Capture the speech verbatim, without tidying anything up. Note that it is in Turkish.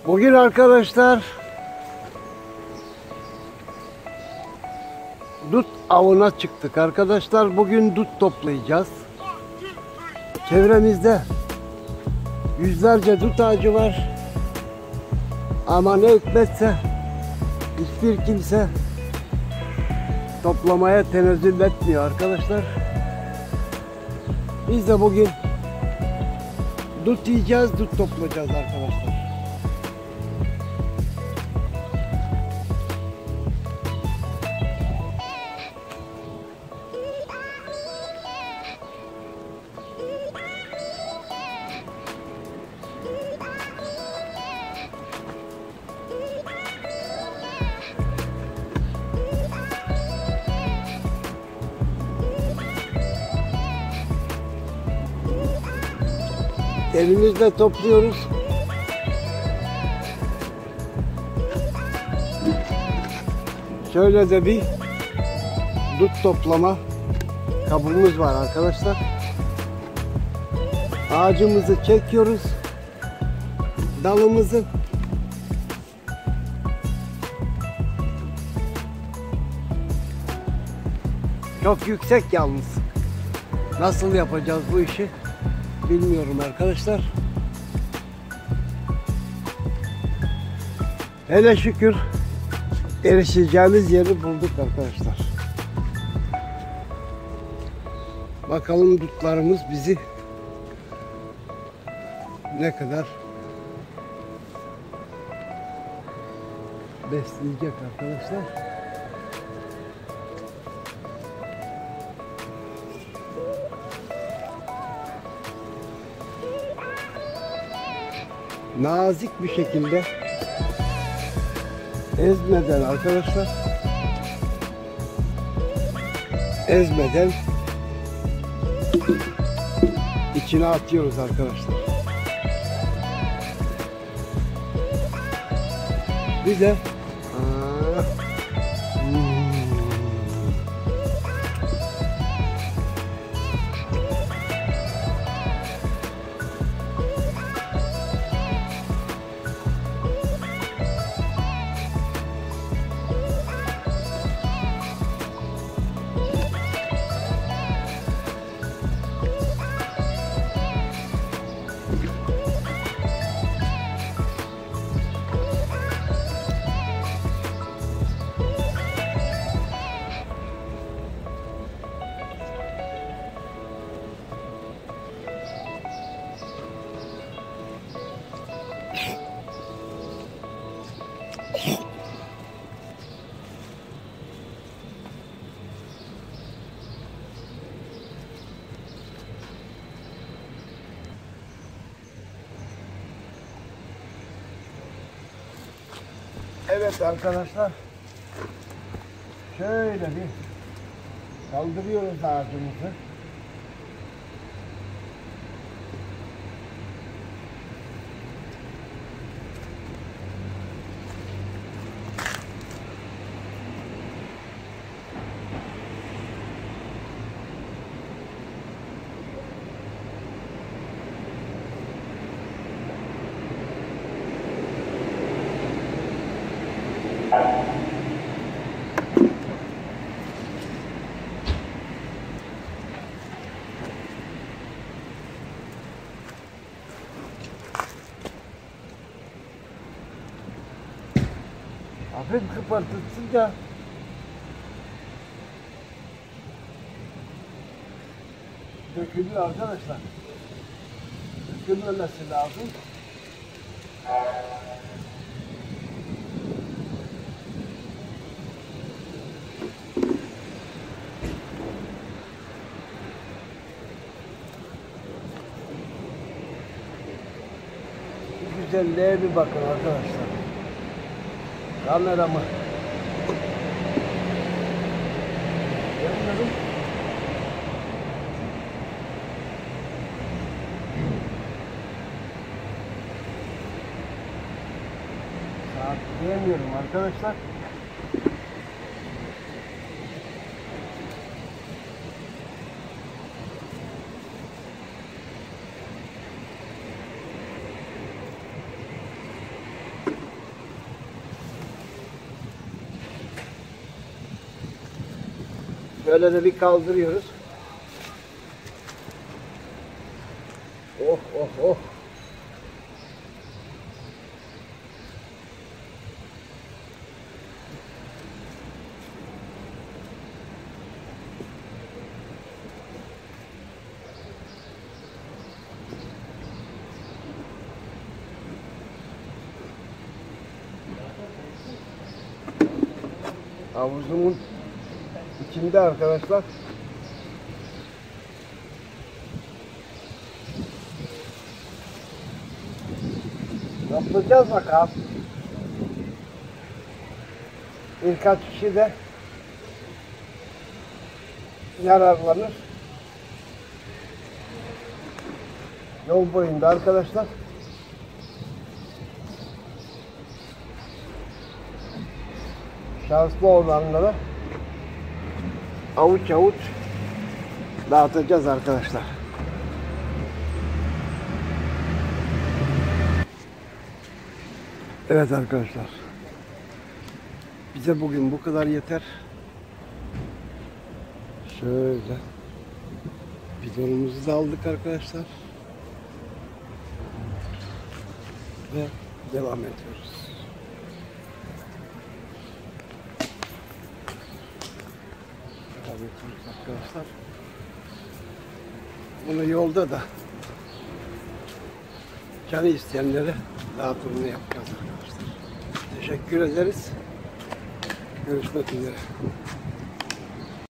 Bugün arkadaşlar dut avına çıktık arkadaşlar. Bugün dut toplayacağız. Çevremizde yüzlerce dut ağacı var. Ama ne hikmetse hiçbir kimse toplamaya tenezzül etmiyor arkadaşlar. Biz de bugün dut yiyeceğiz, dut toplayacağız arkadaşlar. Elimizle topluyoruz. Şöyle de bir dut toplama kabımız var arkadaşlar. Ağacımızı çekiyoruz. Dalımızı çok yüksek yalnız. Nasıl yapacağız bu işi? Bilmiyorum arkadaşlar. Hele şükür erişeceğimiz yeri bulduk arkadaşlar. Bakalım dutlarımız bizi ne kadar besleyecek arkadaşlar. Nazik bir şekilde ezmeden arkadaşlar, ezmeden içine atıyoruz arkadaşlar. Bir de evet arkadaşlar, şöyle bir kaldırıyoruz ağacımızı. Hafif kıpırtısınca dökülüyor arkadaşlar. Dökülmemesi lazım. Bu güzelliğe bir bakın arkadaşlar. Kameramı görmüyorum. Saat diyemiyorum arkadaşlar. Böyle de bir kaldırıyoruz. Oh oh oh. Havuzumun içinde arkadaşlar. Toplayacağız bakalım. Birkaç kişi de yararlanır. Yol boyunda arkadaşlar. Şanslı olanlara avuç avuç dağıtacağız arkadaşlar. Evet arkadaşlar. Bize bugün bu kadar yeter. Şöyle bidonumuzu da aldık arkadaşlar. Ve devam ediyoruz. Devam ediyoruz arkadaşlar. Bunu yolda da canı isteyenlere dağıtımını yapacağız arkadaşlar. Teşekkür ederiz. Görüşmek üzere.